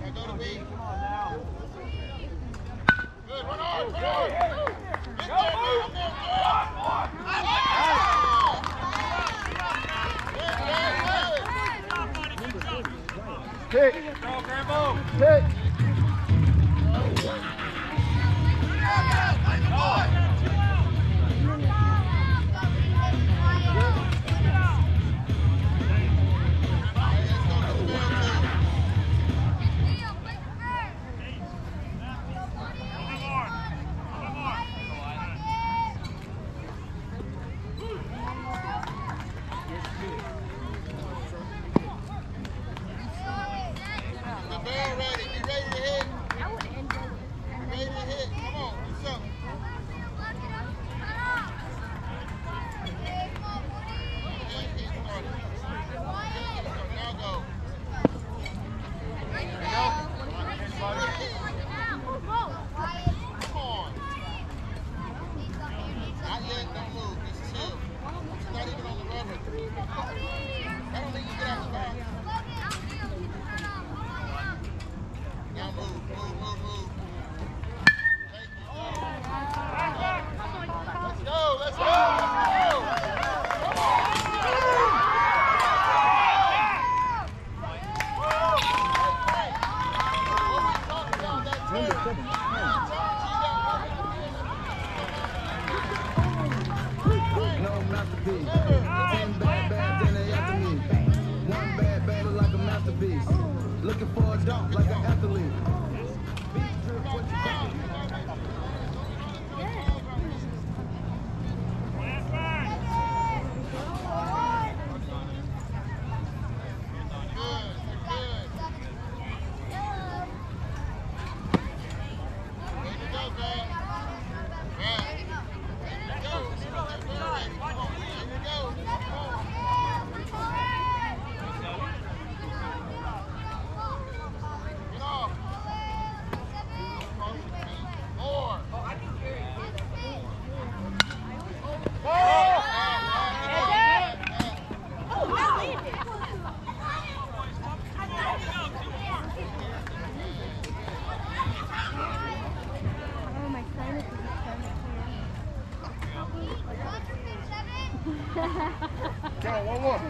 Hit. Hit. Looking for a dunk like an athlete. Go, one more.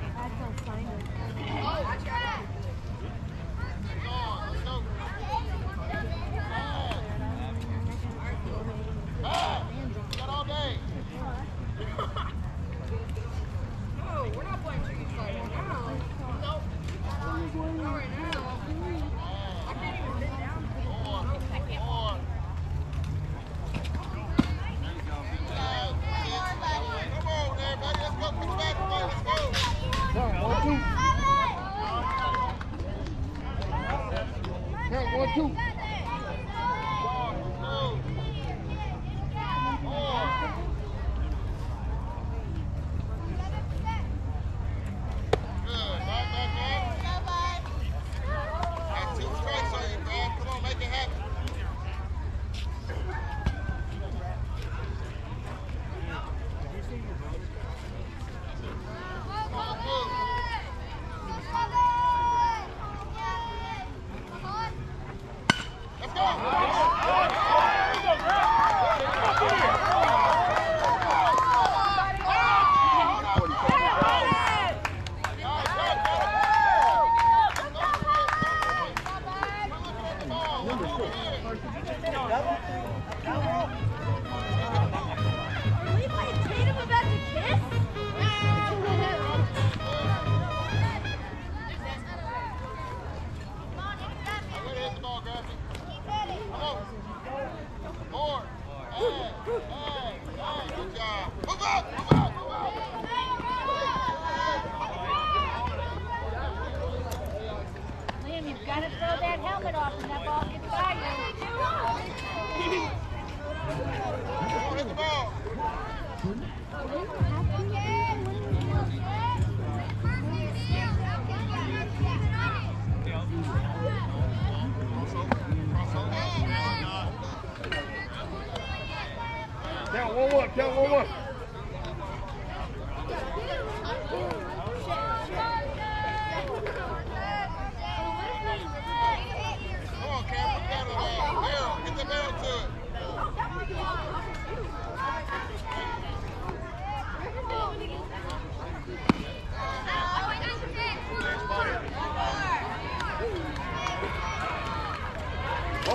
Count one more.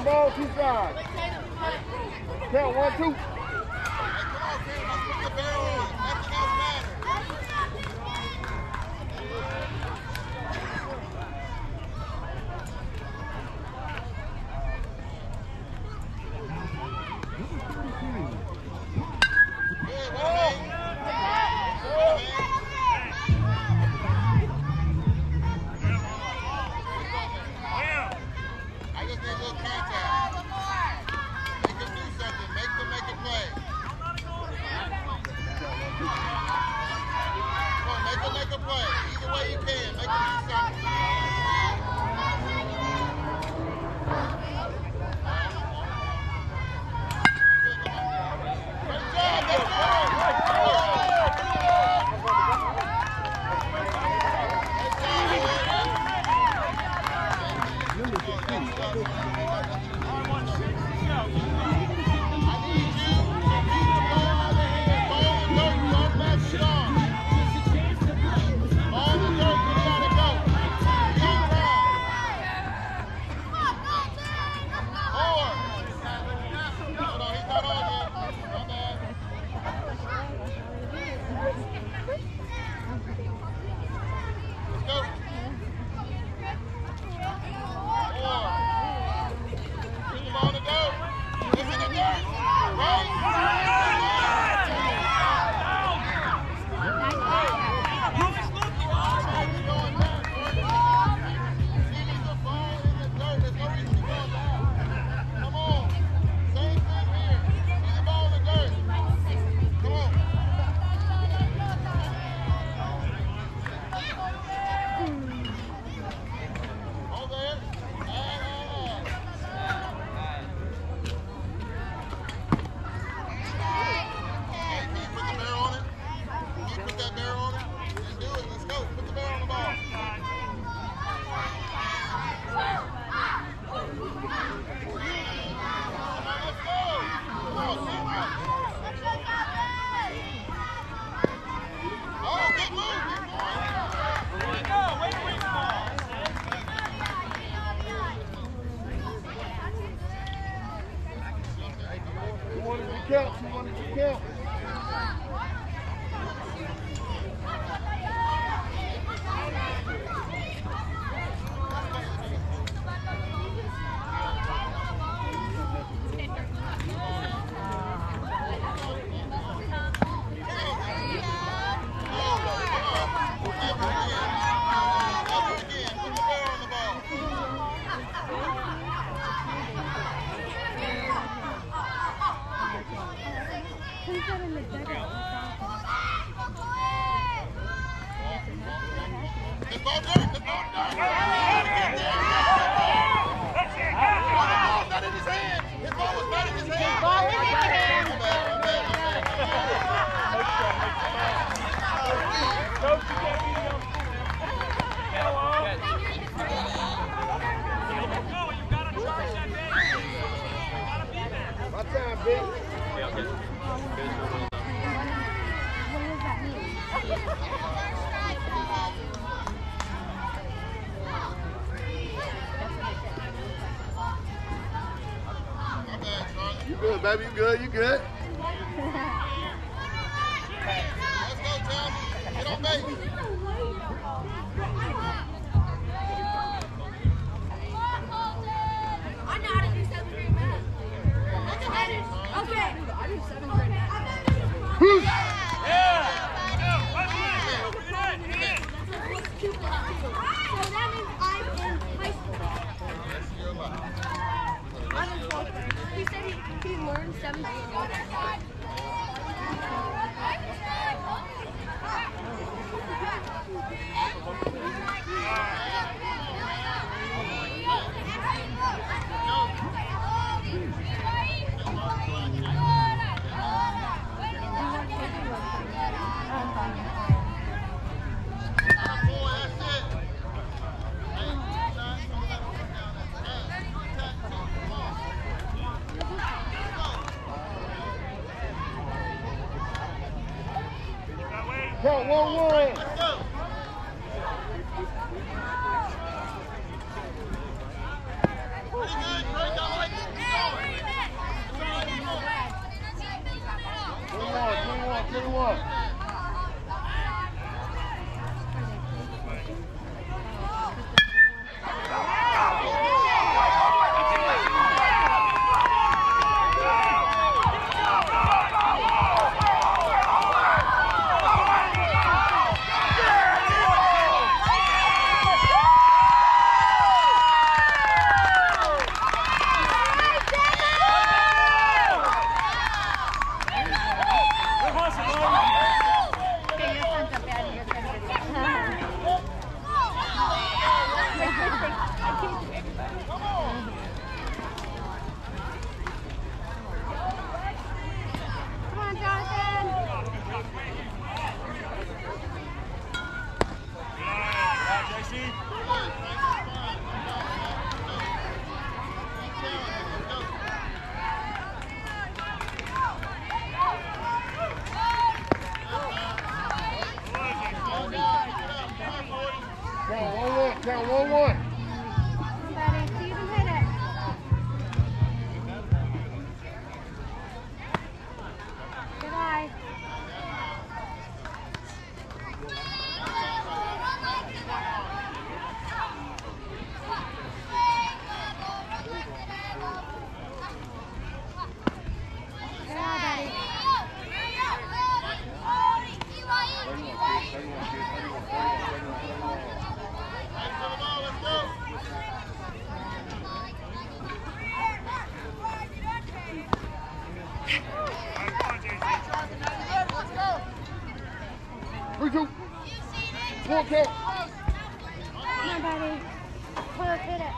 ball, two sides. Count 1, 2. Count, you wanted to count. You good, baby? You good? You good? Let's go, Tommy. Get on base. I know how to do 7th grade math. Okay. I do 7th grade math. Yeah. So that means I'm in high school. I'm in 12th grade. He said he learned 7th grade. Count 1, 1. Pretty good. Great, catch. Come on, buddy. Pull up, hit it.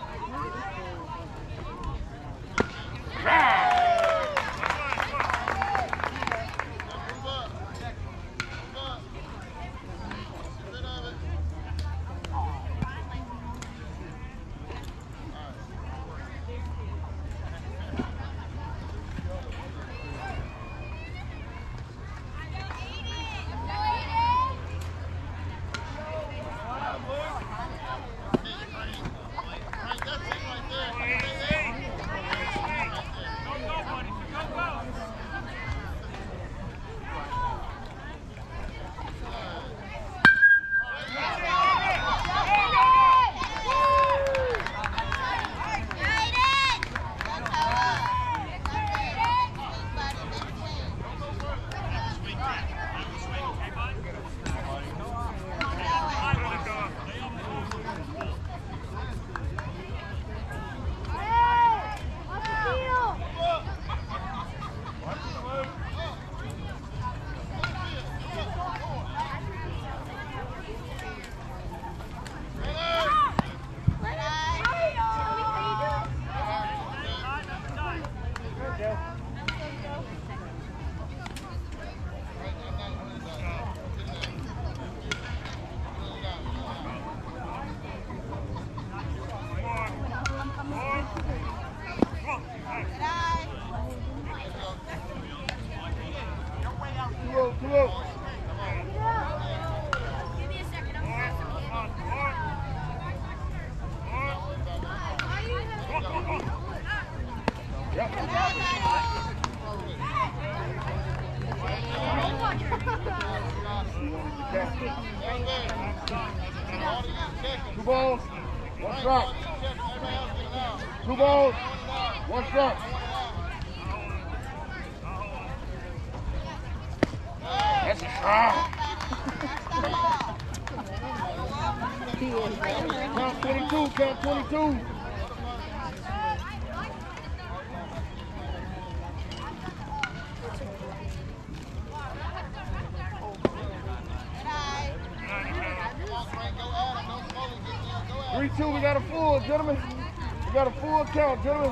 Two balls, one strike. Two balls, one strike. That's a strike. Count 22, count 22. We got a full, gentlemen. We got a full count, gentlemen.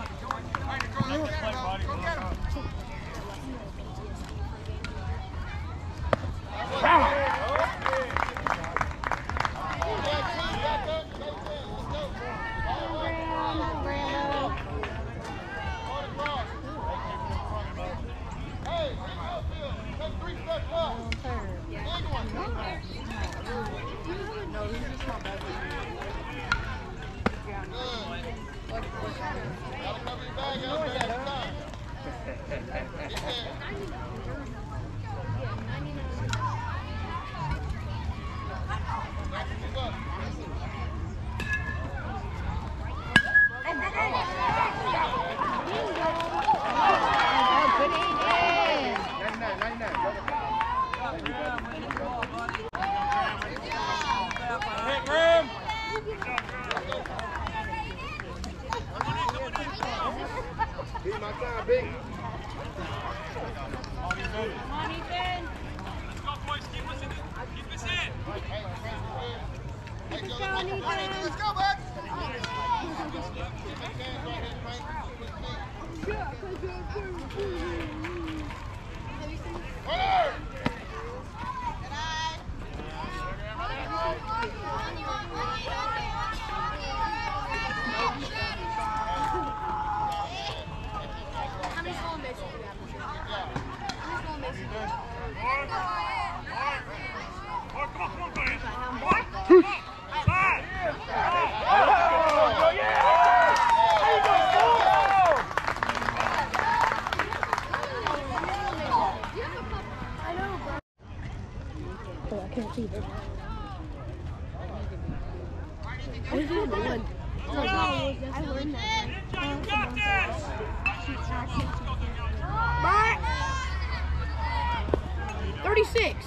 Mark! 36.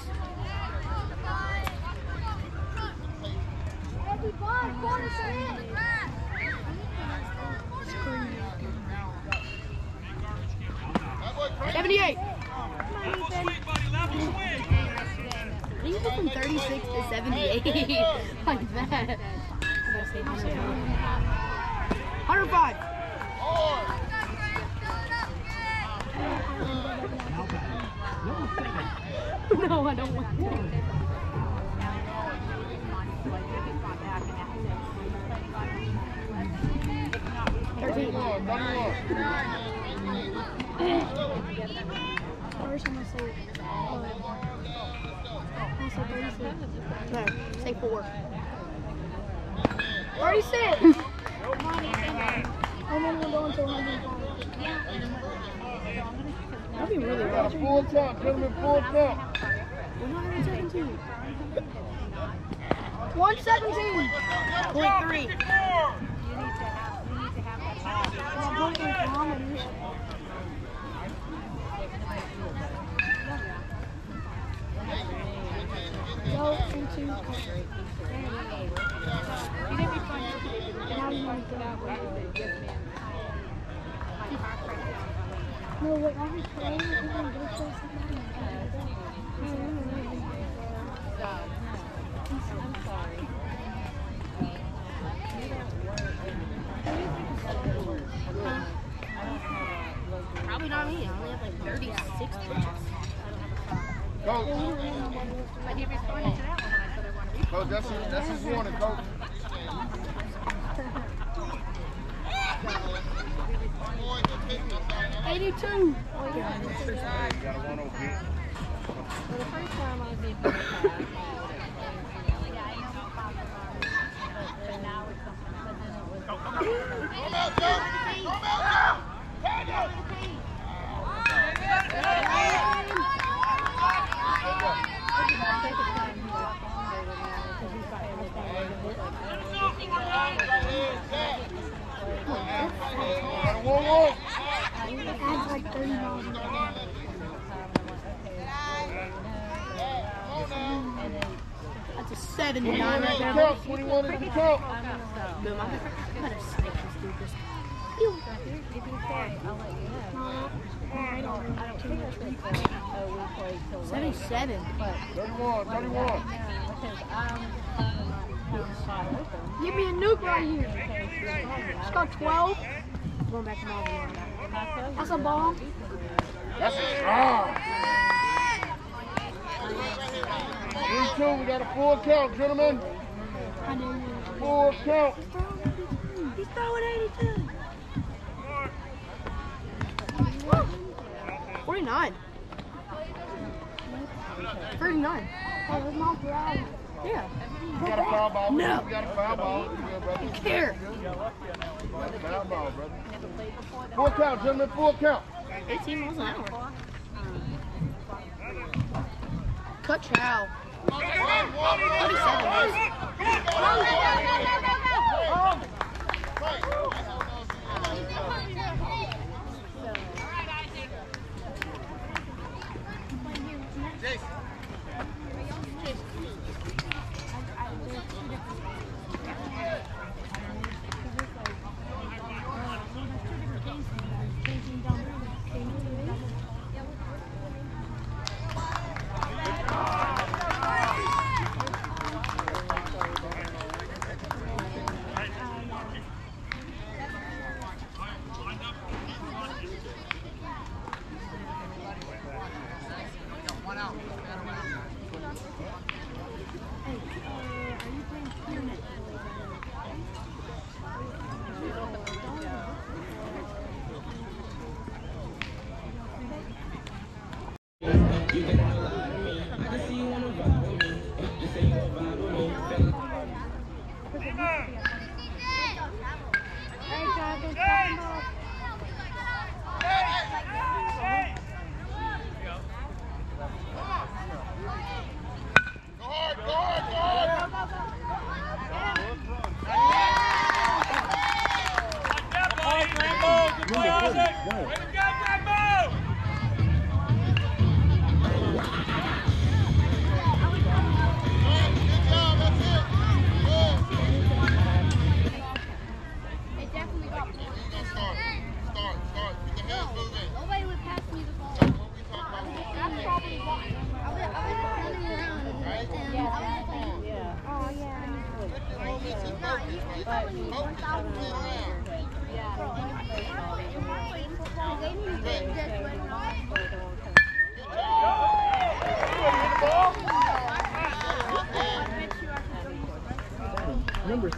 $78. you go from 36 to 78 like that? I gotta say 105. No, I don't want to. 13. First, I'm gonna say 36. No, say 4. 36. And then we'll go into 105. That'd be really rough. Full count, gentlemen, full count. 117. 117.3. Go into now you want to get out. No, wait, I'll be playing and then go to something. I'm sorry. Probably not me. I only have like 36 pitches. Coach. But he responded to that one when I said I wanted to. Coach, that's his warning, Coach. 82. You got a 1-0 hit. For the first time I was in like $30. That's a 79 right there. 21 is the count. Boom, I'm gonna snipe this dude. Just pew. If you say, I'll let you know. I don't think that's right. 77. 31. Give me a nuke right here. It's got 12. Going back to Marvin. That's a ball. That's a strong. 3-2, we got a full count, gentlemen. Full count. He's throwing 82. 49. 39. Oh, that's not right. Yeah. We got a foul ball. No. We got a foul ball. Yeah, brother. You care. Foul ball, brother. Full count, gentlemen, full count. 18 miles an hour. Cut chow. 37 miles.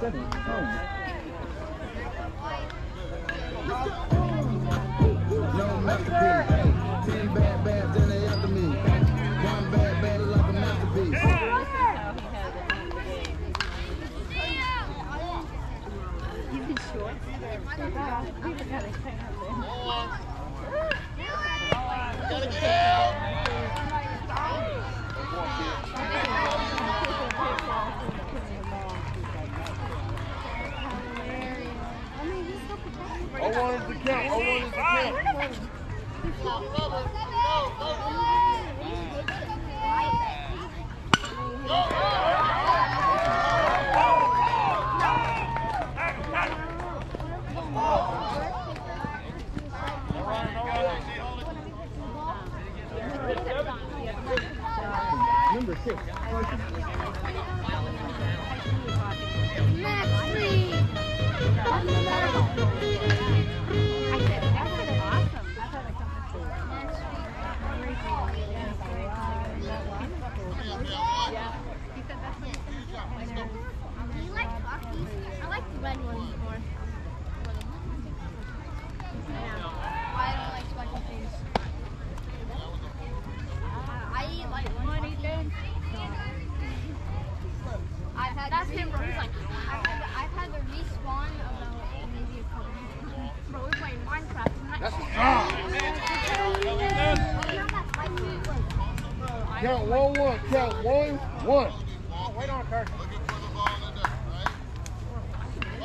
No masterpiece. 10 bad bads, then they after me. One bad bad like a masterpiece. You can short. Gotta get out. I wanted to count. I wanted to count. Number 6. I like the red ones more. I don't like spicy things. I eat like one thing. I've had that's him, bro. He's like, I've had the respawn about maybe a couple of times. Bro, we're playing Minecraft tonight. That's count 1-1. Count 1-1. Wait on Carson. Looking for the ball in the right. Oh.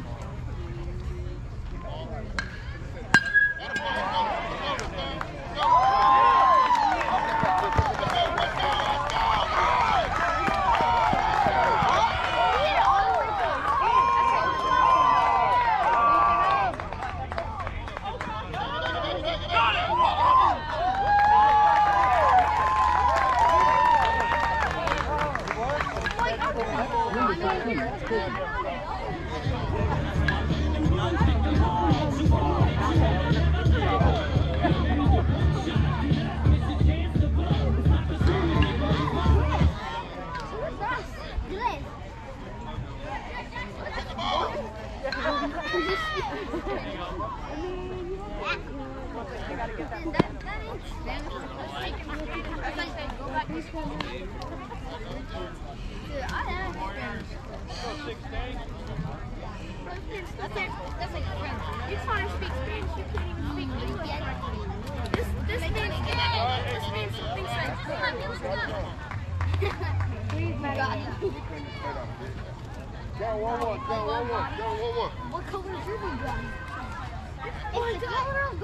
What color is your gun? It's the color of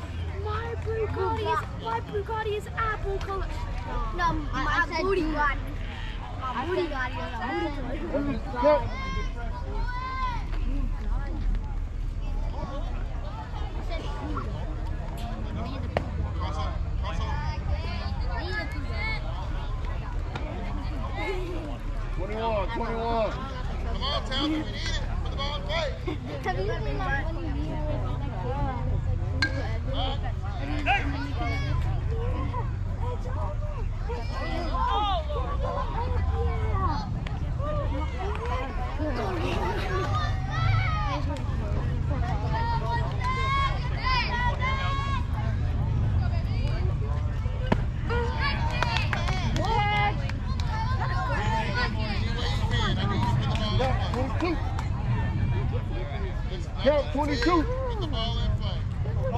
my Bugatti is apple color. No, my booty got. My booty got it. Come on, Townsend, we need it. Put the ball in play. Have you seen my funny Count 22. Put the ball in play. Go,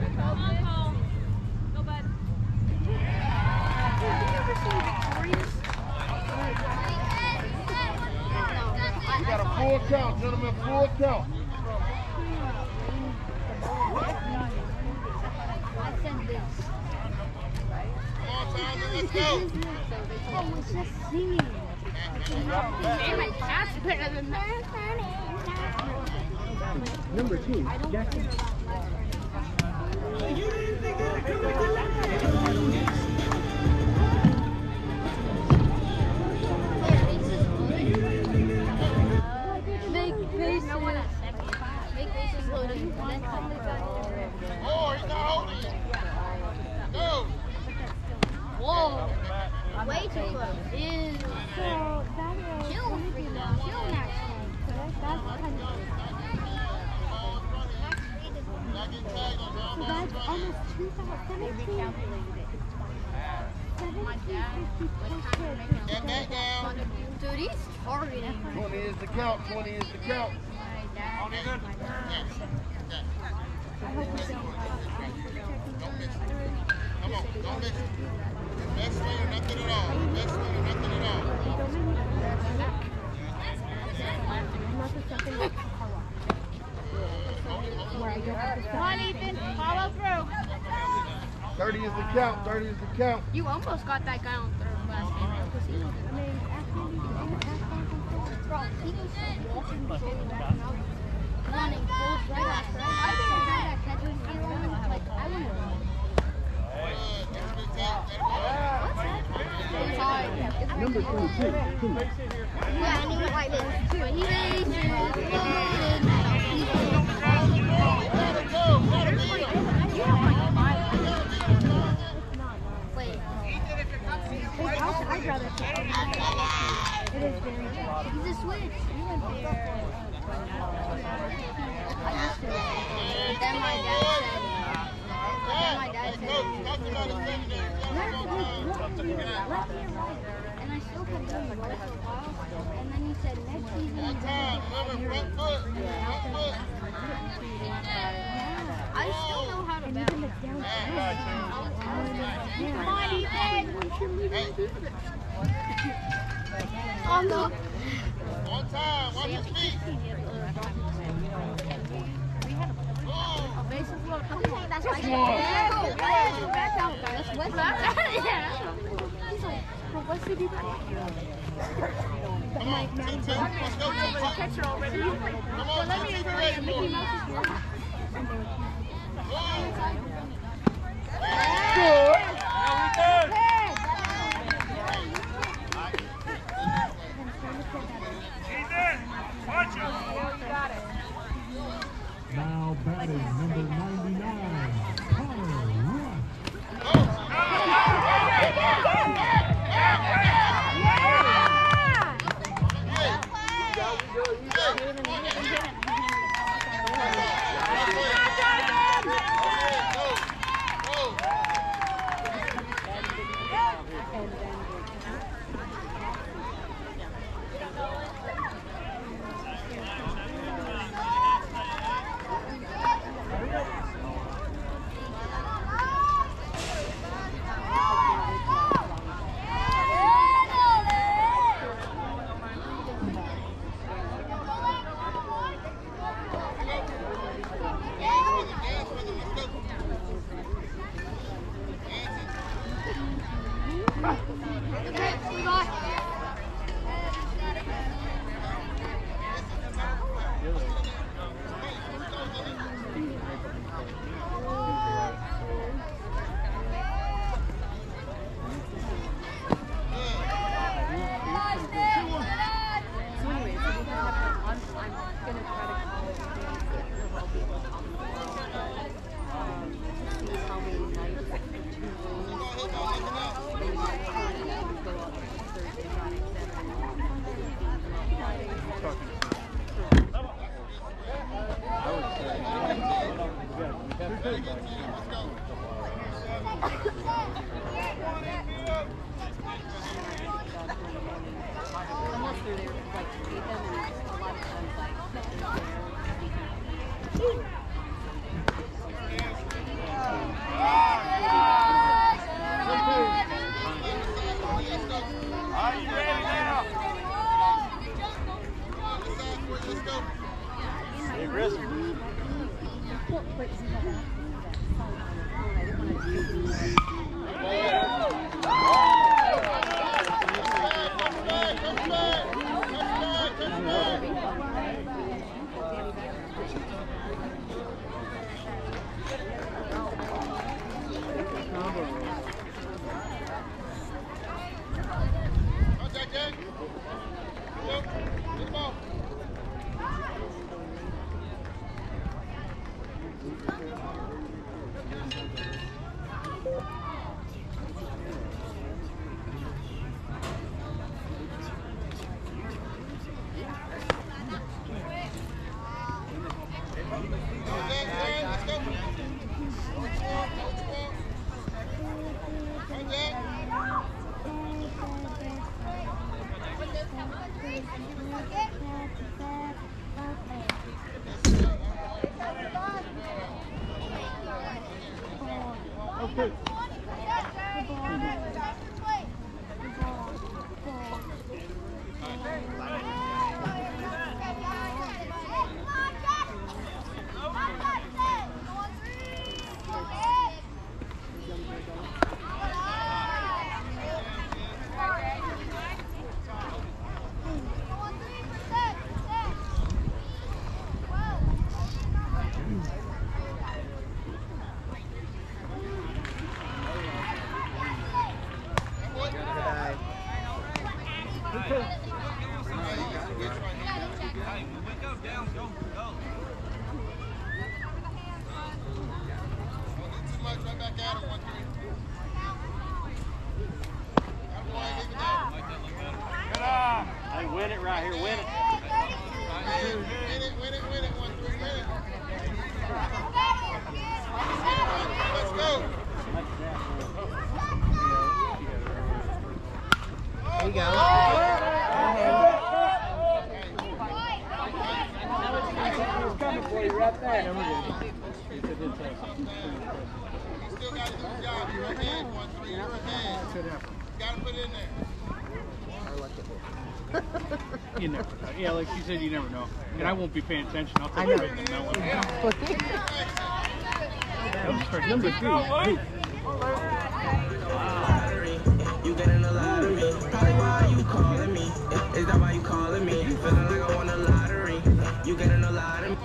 bud. We got a full count, gentlemen, full count. I said this. Come on, Townsend, let's go. Oh, it's just singing. Damn it, that's better than that. Number 2, Jackson. Make bases loading. Oh, he's not holding it. Go. Whoa. Way too close. Ew. Chill, freaking chill next time. So that's almost 2,017. Get back down. Dude, he's targeting. 20 is the count. 20 is the count. I hope we don't. Don't miss it. Come on, don't miss it. Best swing or nothing at all. Best swing or nothing at all. Come on, Ethan. Follow through. 30 is the count. 30 is the count. You almost got that guy on third last game. Running full right after. I didn't have that catcher's gear on. Like, I don't know. Number 22. Yeah, and he went like this. But he wait. I'd rather take it. It is very tough. He's a switch. He went there. I used to. But then my dad said, and I still kept doing it for a while. And then he said, next season, I still know how to bat. Come on, Ethan! On the... On time, watch his feet. That's like, back out, guys. What's that? He's like, what's the deep? Come on, let's go, Catcher already. Come on, Let me encourage Mickey Mouse is here. Now batting number 99, Connor Rush. Okay. Hey, win it right here, win it. Win it, 1-3, win it. Let's go. There you go. It's coming for you right there. You still got to do the job. You're ahead, 1-3. You're ahead. You got to put it in there. You never know. Yeah, like you said, you never know. And I won't be paying attention. I'll take it from that one. That was for number 3. You getting a lottery. Probably why you calling me. Is that why you calling me? Feeling like I won a lottery. You getting a lottery.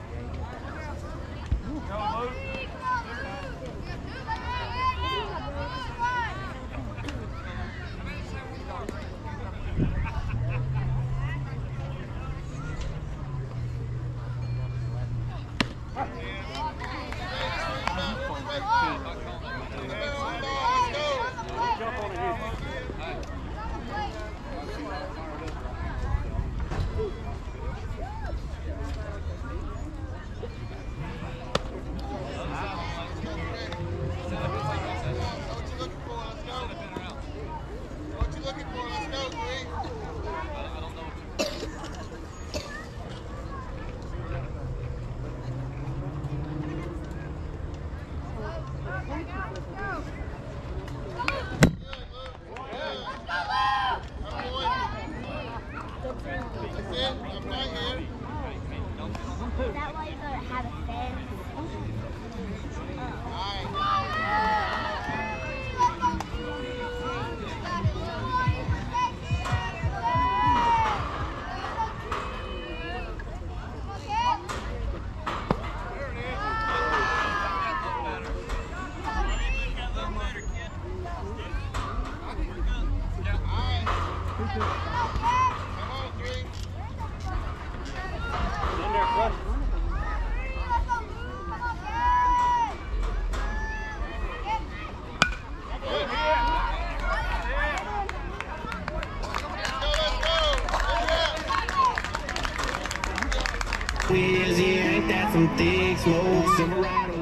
Ain't that some thick smoke? Silverado.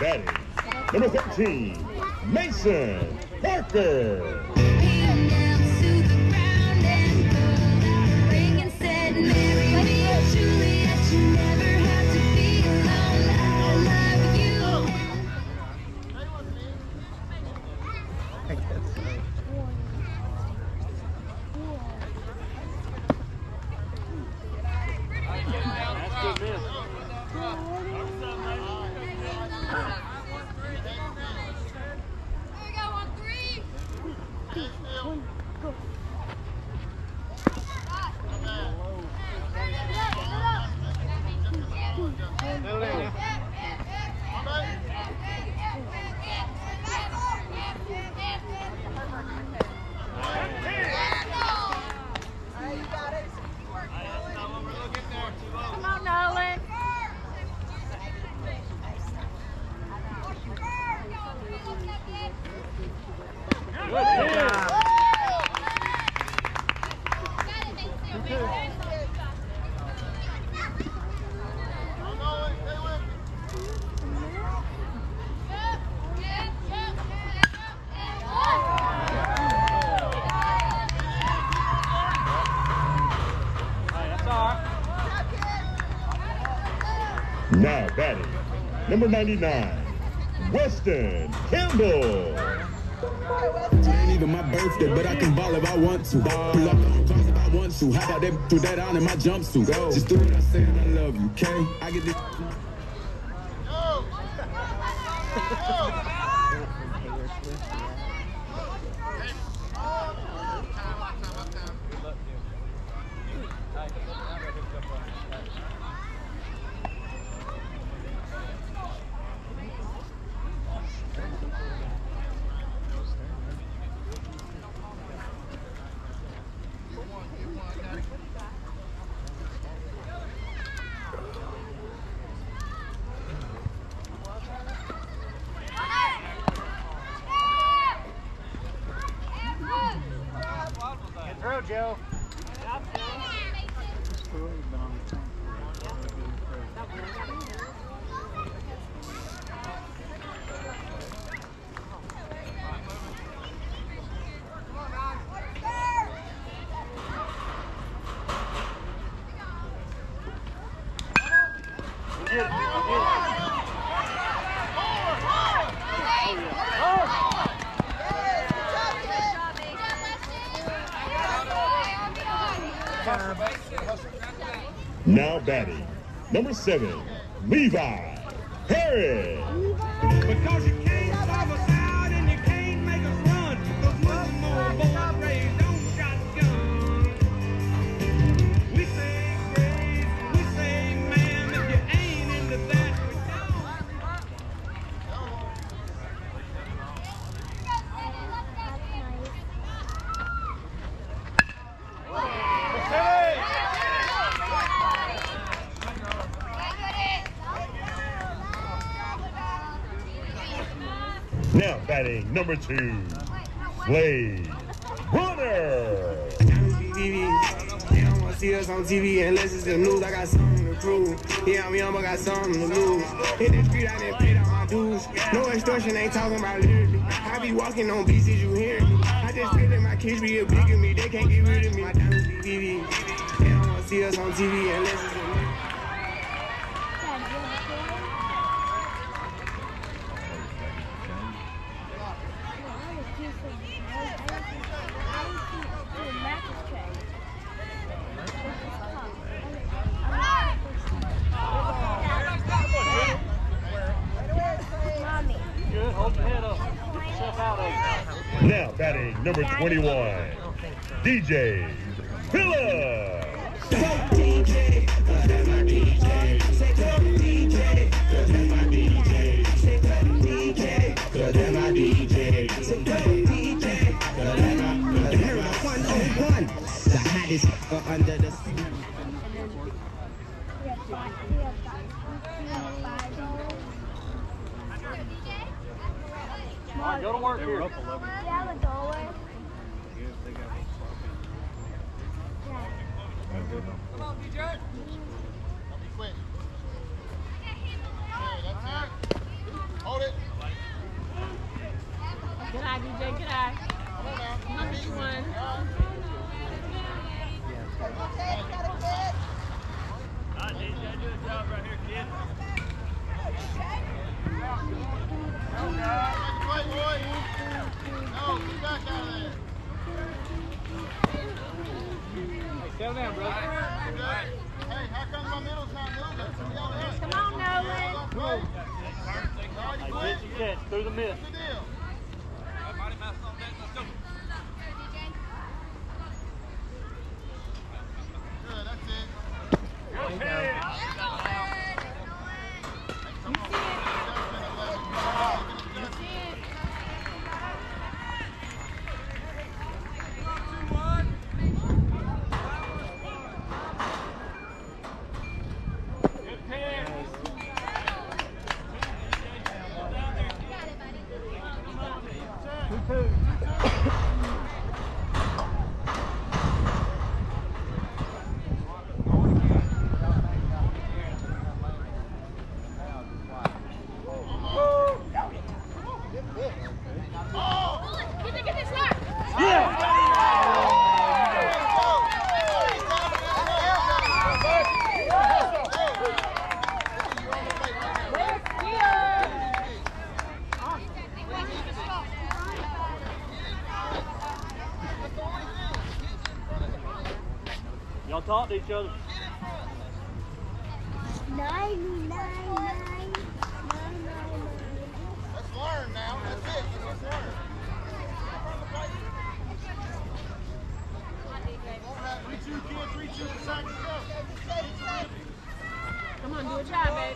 batting, number 13, Mason Parker. Now batting, number 99, Weston Campbell. It ain't even my birthday, but I can ball if I want to. Pull up on cars if I want to. How about that? Throw that on in my jumpsuit. Just do what I say and I love you, okay? I get this. Joe. Now batting, number 7, Levi Harris. Because you can't stop us out and you can't make us run. Those little more boys raised on shotgun. We say grace, we say ma'am, if you ain't into that, we Now batting, number 2, Blade Runner. They don't want to see us on TV unless it's the news. I got something to prove. Yeah, I'm young, but got something to lose. Hit the street, I didn't pay down my dues. No extortion, ain't talking about lyrically. I be walking on beats, you hear me? I just feel that my kids be a big of me. They can't get rid of me. My diamonds be BB. They don't want to see us on TV unless it's the news. Now batting, number 21, DJ Phillips. DJ, that's my DJ. Say DJ, that's my DJ. Say DJ, that's my DJ. Say DJ, that's my 101. The hottest under the sea. Go to work here. Come on, DJ. Don't be quick. Okay, that's it. Hold eye, DJ. Good eye. Number 1. DJ, do a job right here, kid. Play, boy. No, get back out of there. Hey, settle down, brother. Hey, how come my middle's not moving? Come on, Nolan. Hey, get through the middle. What's the deal? Good, that's it. Okay. Y'all talk to each other. 99. Let's learn now. That's it. Let's learn. 3-2, kid. 3-2. Second go. Come on, do a job, babe.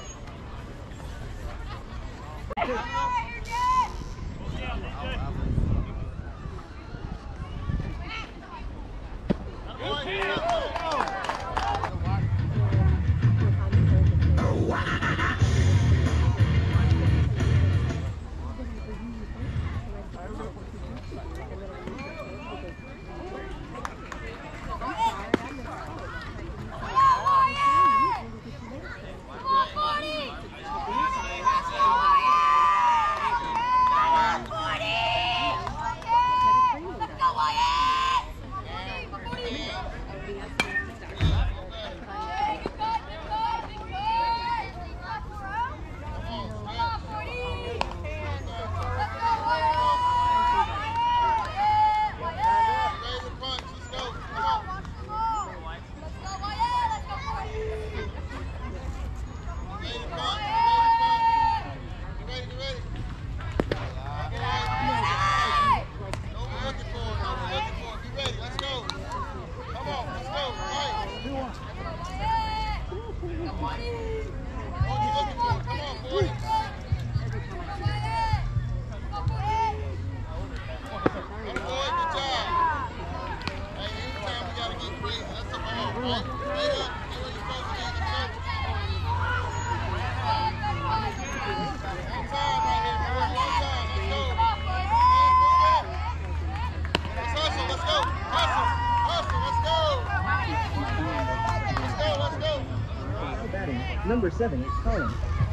Number 7 is Colin.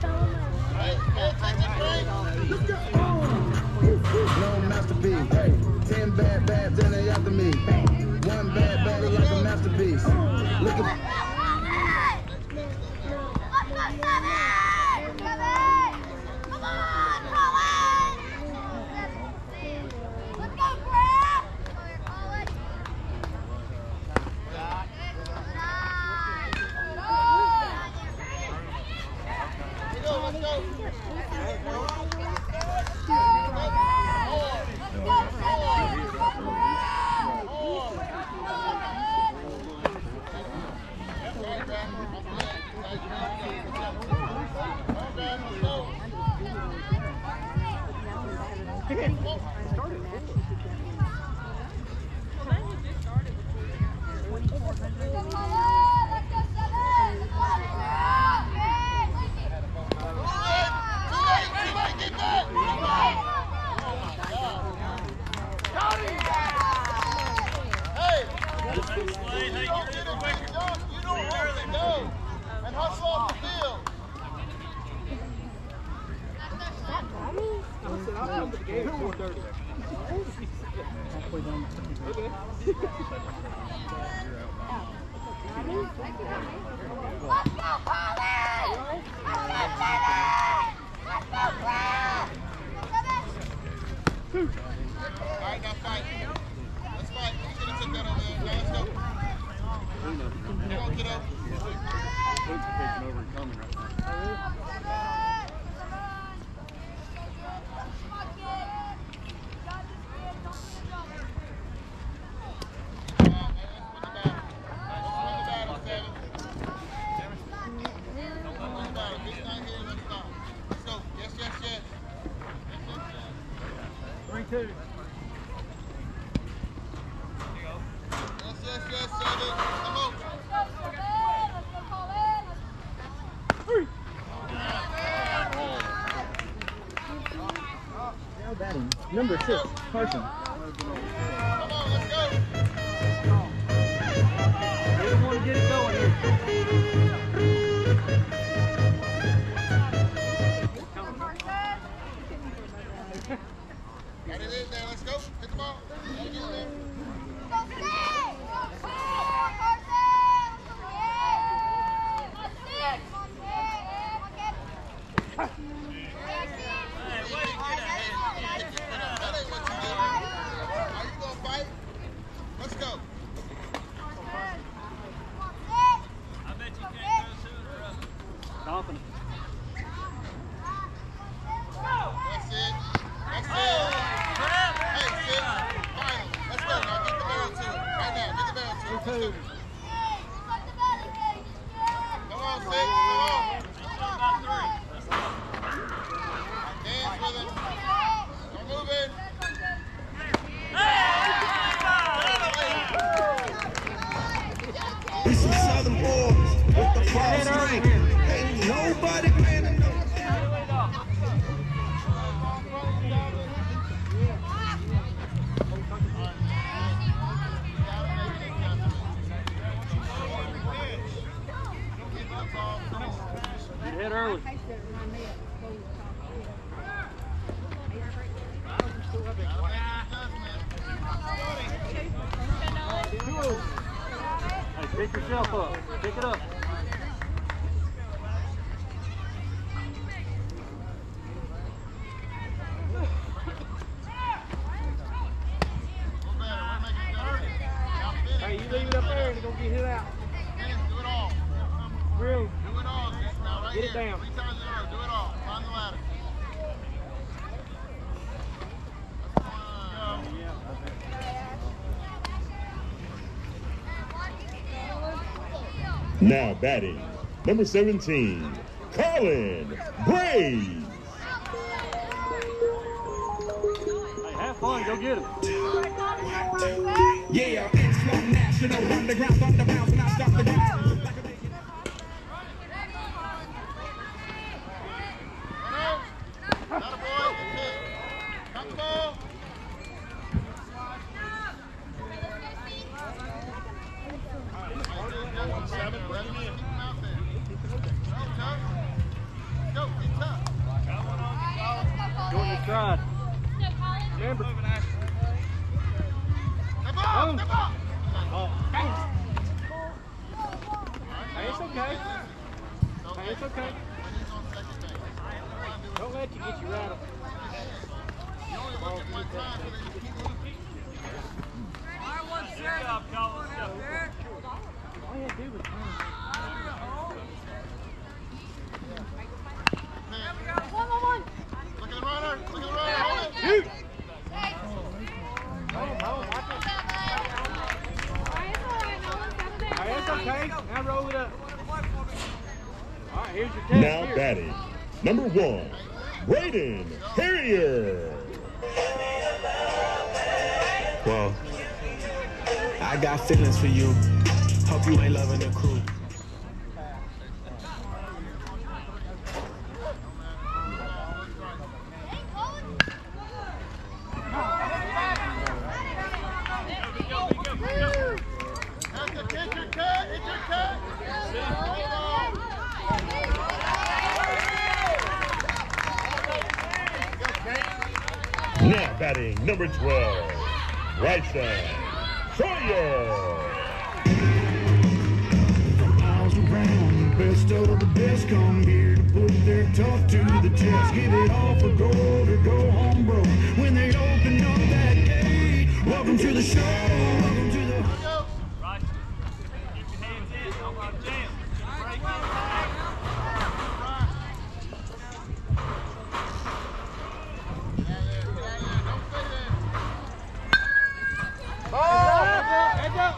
No masterpiece. Hey, 10 bad bads and they after me. One bad bad like a masterpiece. Look at come to the game at 4:30. Halfway down. Okay. Let's go, Polly! Let's go, Alright, now fight. Let's fight. You should have took that over there. Now let's go. Come on, kiddo. Coach is taking over and coming right now. Yes, Seven. Come on. Now batting, number 6, Carson. Come on, let's go. They don't want to get it going here. Got it in there. Let's go. Hit the ball. Get it in there. Let's go. Confident. That's it. That's it. Hey, Sid. Final. Let's go now. Get the barrel to it. Right now. Get the barrel to it. Let's go. Come on, Sid. Come on. Dance with it. Don't move it. We some Southern boys with the false strength. Ain't nobody paying enough. Good hit early. Hey, pick yourself up. Pick it up. Hey, you leave it up there and it's going to get hit out. Do it all. Really? Do it all. Now, right Get it here. down. 3 times in a row. Do it all. Climb the ladder. Now batting, number 17, Colin Braves. Hey, have fun. Go get him. Yeah, it's not national. Underground, thunder bounce, and I stop the ground. Like a big Not a boy. That's it. Come the ball. Seven. Let him keep him out there. Get tough. Go. Get tough. Go in your stride. Remember. Step up. Step up. Hey, it's okay. Hey, it's okay. Don't let you get you rattled. You only look at one time, so then you keep moving. Good job, Colin. All you had to do was turn. Look at the runner. Look at the runner. Hold it. Shoot. Hey, it's okay. Now roll it up. All right, here's your test. Now Here. batting, number 1, Braden Harrier. Well, I got feelings for you. Hope you ain't loving the crew. Now batting number 12, right side, Sawyer. Miles around, best of the best come here to put their tough to the test. Give it all for gold or go home broke. When they open up that gate, welcome to the show. Welcome to the. Right. Keep your hands in. Don't let them jam. Break it. Heads up!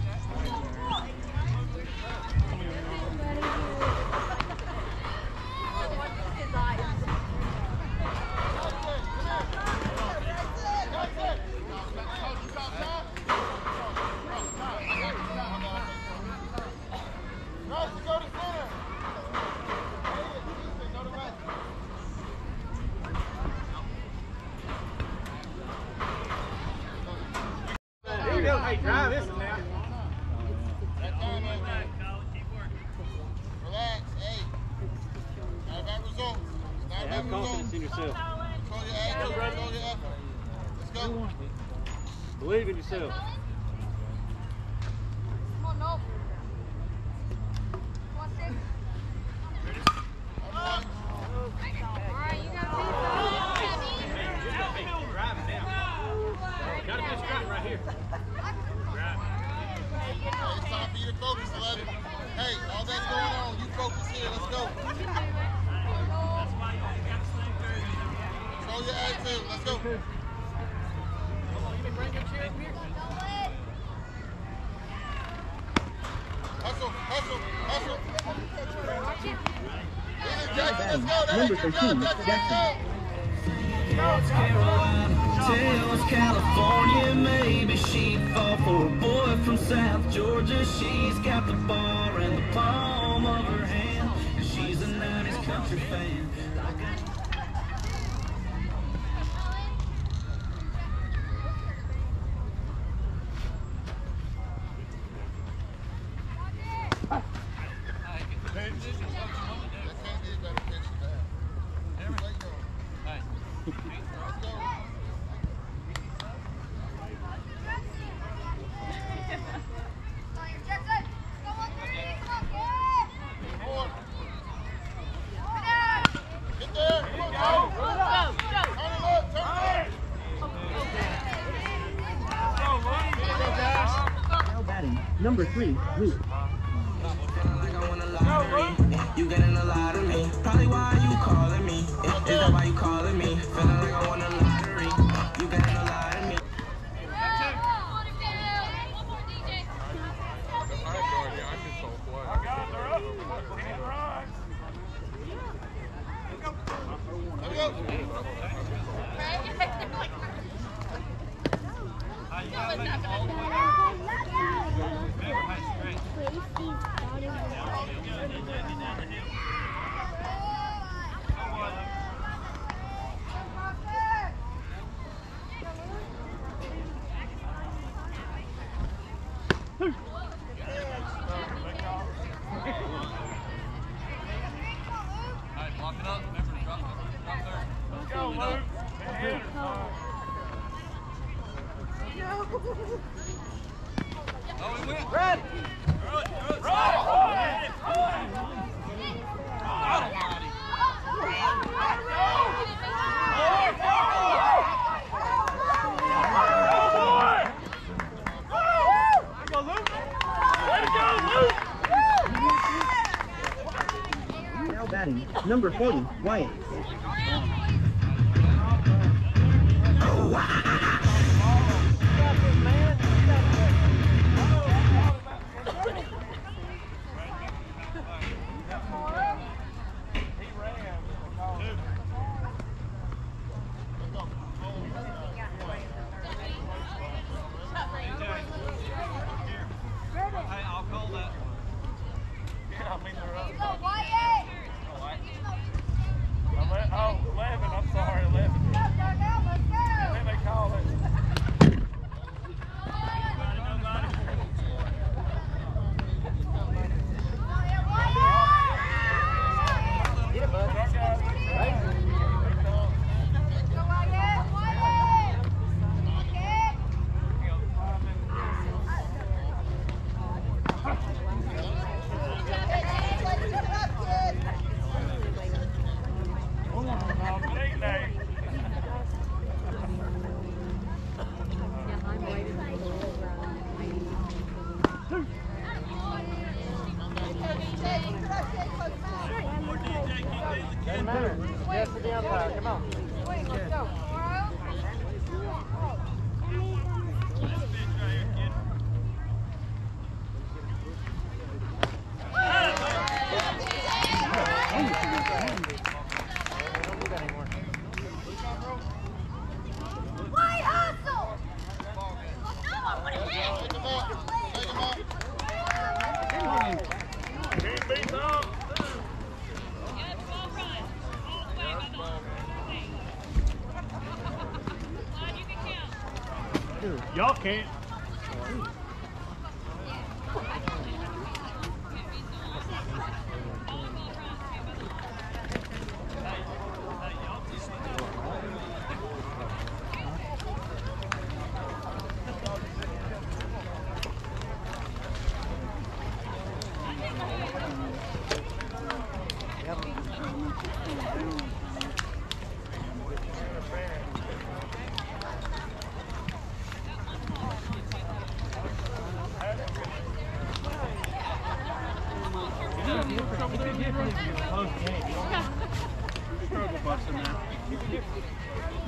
Hey, drive this one now. Relax, hey. Not about results. It's not Have about confidence results. in yourself. Control your attitude, control your effort. Let's go. Believe in yourself. Come on, no. Come on, six. All right, you got Driving now. Got a good strike right here. Hey, it's time for you to focus, 11. Hey, all that's going on, you focus here. Let's go. Control your attitude. Let's go. Hustle, hustle, hustle. Jackson, let's go. Number 13, Jackson. North Carolina, tells California, maybe she'd fall for a boy from South Georgia. She's got the bar in the palm of her hand, and she's a 90s country fan. Now batting number 3, Luke. You getting a lot of me. Probably why you calling me. Is that why you calling me? Feeling like I won a lottery. You getting a lot of me. Now batting number 40, Wyatt. Y'all can't. Struggle bus in there.